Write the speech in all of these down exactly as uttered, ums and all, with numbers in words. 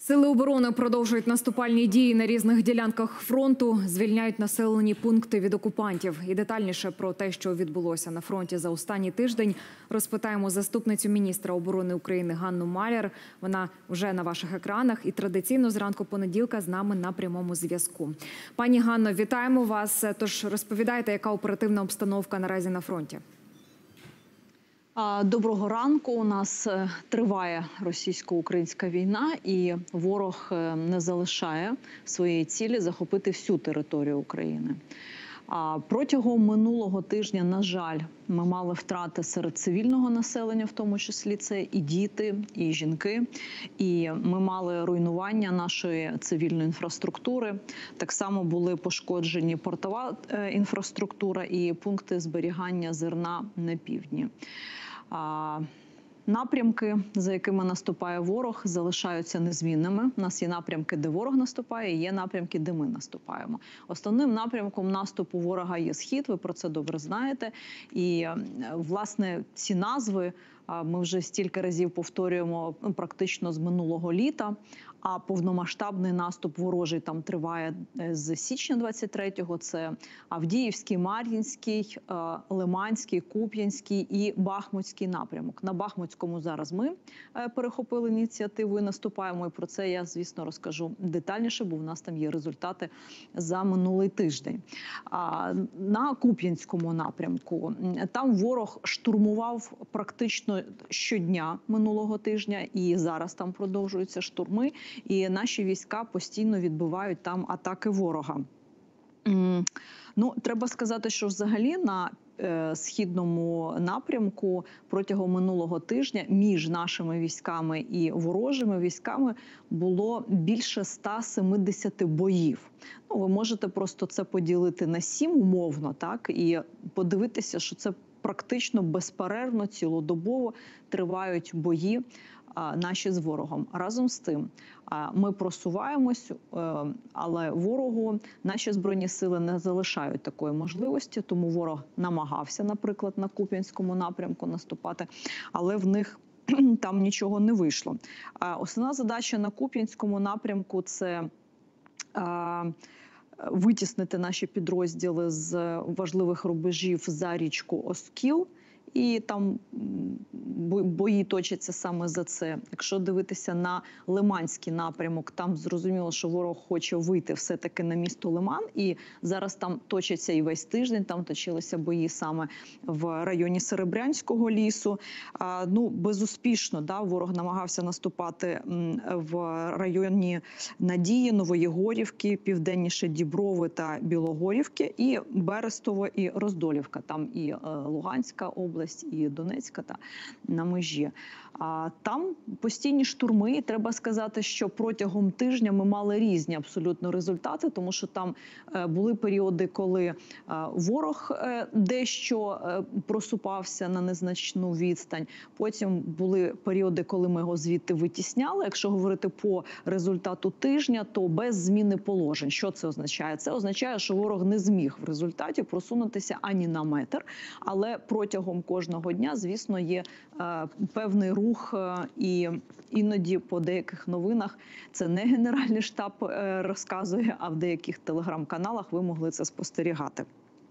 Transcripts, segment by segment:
Сили оборони продовжують наступальні дії на різних ділянках фронту, звільняють населені пункти від окупантів. І детальніше про те, що відбулося на фронті за останній тиждень, розпитаємо заступницю міністра оборони України Ганну Маляр. Вона вже на ваших екранах і традиційно зранку понеділка з нами на прямому зв'язку. Пані Ганно, вітаємо вас. Тож розповідайте, яка оперативна обстановка наразі на фронті? Доброго ранку. У нас триває російсько-українська війна, і ворог не залишає своєї цілі захопити всю територію України. А протягом минулого тижня, на жаль, ми мали втрати серед цивільного населення, в тому числі це і діти, і жінки. І ми мали руйнування нашої цивільної інфраструктури. Так само були пошкоджені портова інфраструктура і пункти зберігання зерна на півдні. Напрямки, за якими наступає ворог, залишаються незмінними. У нас є напрямки, де ворог наступає, і є напрямки, де ми наступаємо. Основним напрямком наступу ворога є Схід, ви про це добре знаєте. І, власне, ці назви ми вже стільки разів повторюємо практично з минулого літа, а повномасштабний наступ ворожий там триває з січня двадцять третього. Це Авдіївський, Мар'їнський, Лиманський, Куп'янський і Бахмутський напрямок. На Бахмутському зараз ми перехопили ініціативу і наступаємо. І про це я, звісно, розкажу детальніше, бо в нас там є результати за минулий тиждень. На Куп'янському напрямку там ворог штурмував практично щодня минулого тижня, і зараз там продовжуються штурми. І наші війська постійно відбивають там атаки ворога. Ну, треба сказати, що взагалі на е, східному напрямку протягом минулого тижня між нашими військами і ворожими військами було більше ста семидесяти боїв. Ну, ви можете просто це поділити на сім умовно, так, і подивитися, що це практично безперервно, цілодобово тривають бої наші з ворогом. Разом з тим, ми просуваємось, але ворогу наші Збройні сили не залишають такої можливості, тому ворог намагався, наприклад, на Куп'янському напрямку наступати, але в них там нічого не вийшло. Основна задача на Куп'янському напрямку – це витіснити наші підрозділи з важливих рубежів за річку Оскіл. І там бої точаться саме за це. Якщо дивитися на Лиманський напрямок, там зрозуміло, що ворог хоче вийти все-таки на місто Лиман. І зараз там точаться і весь тиждень, там точилися бої саме в районі Серебрянського лісу. А, ну, безуспішно, да, ворог намагався наступати в районі Надії, Новоєгорівки, південніше Діброви та Білогорівки, і Берестово, і Роздолівка. Там і е, Луганська область, і Донецька та на межі. А там постійні штурми, і треба сказати, що протягом тижня ми мали різні абсолютно результати, тому що там е, були періоди, коли е, ворог е, дещо е, просупався на незначну відстань. Потім були періоди, коли ми його звідти витісняли. Якщо говорити по результату тижня, то без зміни положень. Що це означає? Це означає, що ворог не зміг в результаті просунутися ані на метр, але протягом кожного дня, звісно, є е, певний рух, е, і іноді по деяких новинах це не Генеральний штаб е, розказує, а в деяких телеграм-каналах ви могли це спостерігати.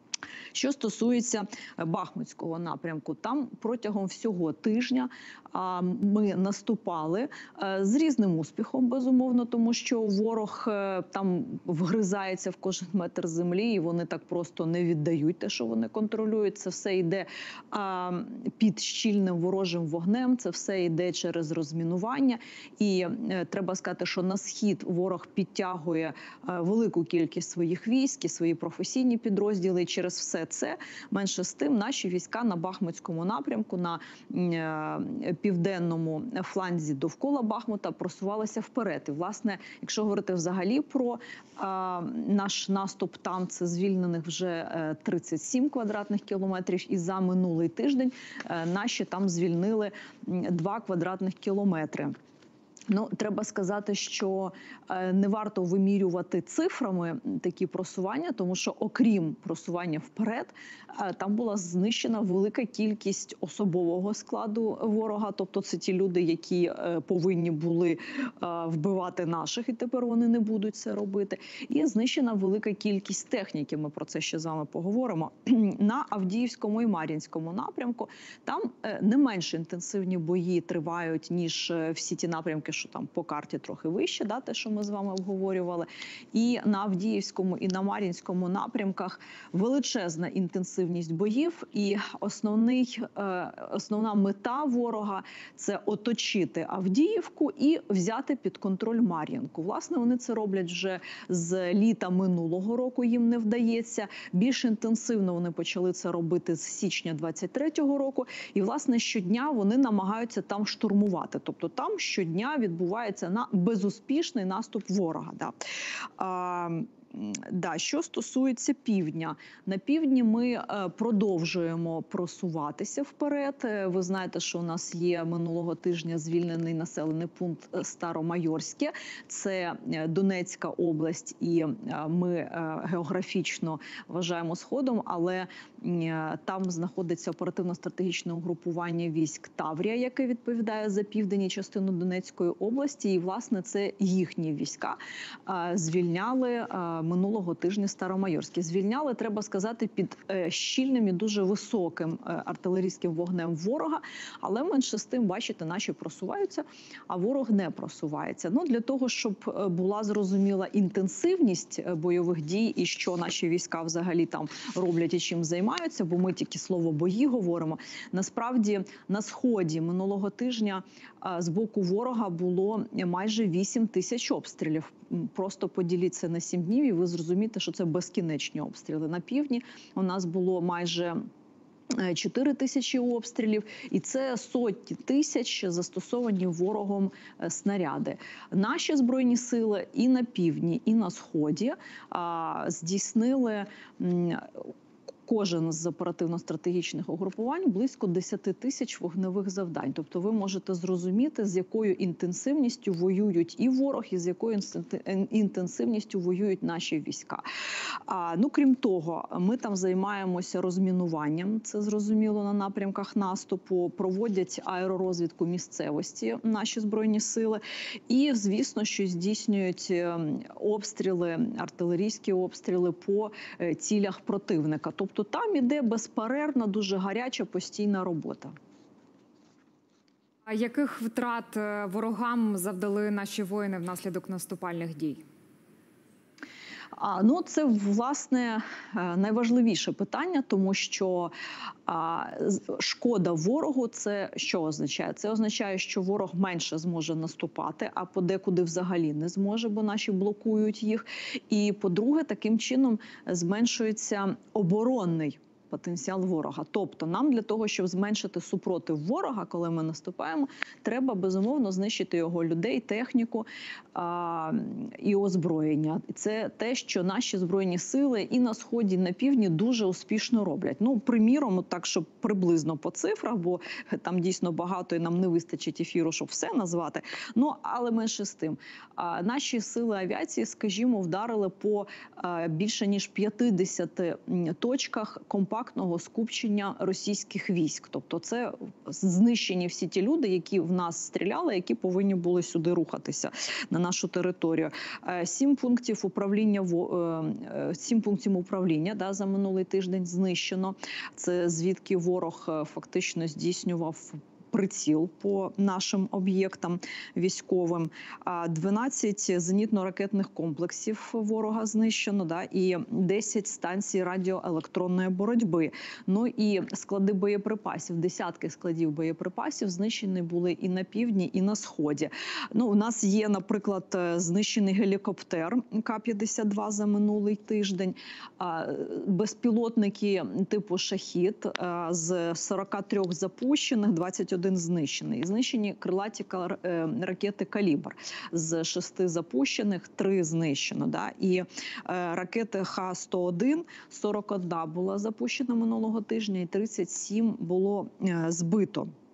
Що стосується Бахмутського напрямку, там протягом всього тижня а, ми наступали а, з різним успіхом, безумовно, тому що ворог а, там вгризається в кожен метр землі, і вони так просто не віддають те, що вони контролюють. Це все йде а, під щільним ворожим вогнем, це все йде через розмінування. І а, треба сказати, що на схід ворог підтягує а, велику кількість своїх військ і свої професійні підрозділи. І через все це, менше з тим, наші війська на Бахмутському напрямку, на е, південному фланзі довкола Бахмута просувалися вперед. І, власне, якщо говорити взагалі про е, наш наступ, там це звільнених вже е, тридцять сім квадратних кілометрів, і за минулий тиждень е, наші там звільнили два квадратних кілометри. Ну, треба сказати, що е, не варто вимірювати цифрами такі просування, тому що окрім просування вперед, е, там була знищена велика кількість особового складу ворога. Тобто це ті люди, які е, повинні були е, вбивати наших, і тепер вони не будуть це робити. І знищена велика кількість техніки. Ми про це ще з вами поговоримо. На Авдіївському і Мар'їнському напрямку там е, не менш інтенсивні бої тривають, ніж е, всі ті напрямки, що там по карті трохи вище, да, те, що ми з вами обговорювали. І на Авдіївському і на Мар'їнському напрямках величезна інтенсивність боїв. І основний, е, основна мета ворога – це оточити Авдіївку і взяти під контроль Мар'їнку. Власне, вони це роблять вже з літа минулого року, їм не вдається. Більш інтенсивно вони почали це робити з січня двадцять третього року. І, власне, щодня вони намагаються там штурмувати. Тобто там щодня відбувається на безуспішний наступ ворога. Да. А, Да, що стосується півдня, на півдні ми е, продовжуємо просуватися вперед. Ви знаєте, що у нас є минулого тижня звільнений населений пункт Старомайорське. Це Донецька область, і е, ми е, географічно вважаємо сходом, але е, там знаходиться оперативно-стратегічне угрупування військ Таврія, яке відповідає за південні частину Донецької області. І, власне, це їхні війська е, звільняли е, минулого тижня Старомайорське. Звільняли, треба сказати, під е, щільним і дуже високим е, артилерійським вогнем ворога, але менше з тим, бачите, наші просуваються, а ворог не просувається. Ну, для того, щоб була зрозуміла інтенсивність бойових дій і що наші війська взагалі там роблять і чим займаються, бо ми тільки слово «бої» говоримо. Насправді, на сході минулого тижня е, з боку ворога було майже вісім тисяч обстрілів. Просто поділіться на сім днів, і ви зрозумієте, що це безкінечні обстріли. На півдні у нас було майже чотири тисячі обстрілів, і це сотні тисяч застосовані ворогом снаряди. Наші Збройні сили і на півдні, і на сході а, здійснили м, кожен з оперативно-стратегічних угрупувань близько десять тисяч вогневих завдань. Тобто ви можете зрозуміти, з якою інтенсивністю воюють і ворог, і з якою інтенсивністю воюють наші війська. А, ну, крім того, ми там займаємося розмінуванням, це зрозуміло, на напрямках наступу, проводять аеророзвідку місцевості наші Збройні сили і, звісно, що здійснюють обстріли, артилерійські обстріли по цілях противника. Тобто там іде безперервна, дуже гаряча, постійна робота. А яких втрат ворогам завдали наші воїни внаслідок наступальних дій? А, ну, це, власне, найважливіше питання, тому що а, шкода ворогу – це що означає? Це означає, що ворог менше зможе наступати, а подекуди взагалі не зможе, бо наші блокують їх. І, по-друге, таким чином зменшується оборонний потенціал ворога. Тобто нам для того, щоб зменшити супротив ворога, коли ми наступаємо, треба, безумовно, знищити його людей, техніку а, і озброєння. Це те, що наші Збройні сили і на Сході, і на Півдні дуже успішно роблять. Ну, приміром, так, щоб приблизно по цифрах, бо там дійсно багато і нам не вистачить ефіру, щоб все назвати. Ну, але менше з тим. А, наші сили авіації, скажімо, вдарили по а, більше ніж п'ятдесяти точках компактного скупчення російських військ. Тобто це знищені всі ті люди, які в нас стріляли, які повинні були сюди рухатися на нашу територію. Сім пунктів управління, сім пунктів управління да, за минулий тиждень знищено. Це звідки ворог фактично здійснював приціл по нашим об'єктам військовим. дванадцять зенітно-ракетних комплексів ворога знищено, да, і десять станцій радіоелектронної боротьби. Ну і склади боєприпасів, десятки складів боєприпасів знищені були і на півдні, і на сході. Ну, у нас є, наприклад, знищений гелікоптер Ка п'ятдесят два за минулий тиждень, безпілотники типу «Шахід» з сорока трьох запущених, двадцять один знищений. Знищені крилаті ракети «Калібр». З шести запущених три знищено. Да? І е, ракети Х сто один, сорок одна була запущена минулого тижня і тридцять сім було е, збито.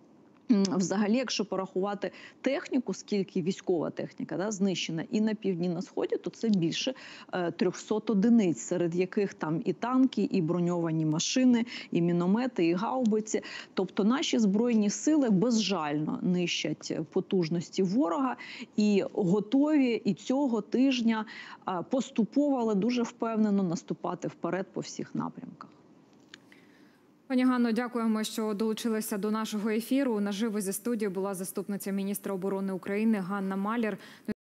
Взагалі, якщо порахувати техніку, скільки військова техніка да, знищена і на півдні, і на сході, то це більше е, трьохсот одиниць, серед яких там і танки, і броньовані машини, і міномети, і гаубиці. Тобто наші Збройні сили безжально нищать потужності ворога і готові і цього тижня е, поступово, але дуже впевнено наступати вперед по всіх напрямках. Пані Ганно, дякуємо, що долучилися до нашого ефіру. Наживо зі студії була заступниця міністра оборони України Ганна Маляр.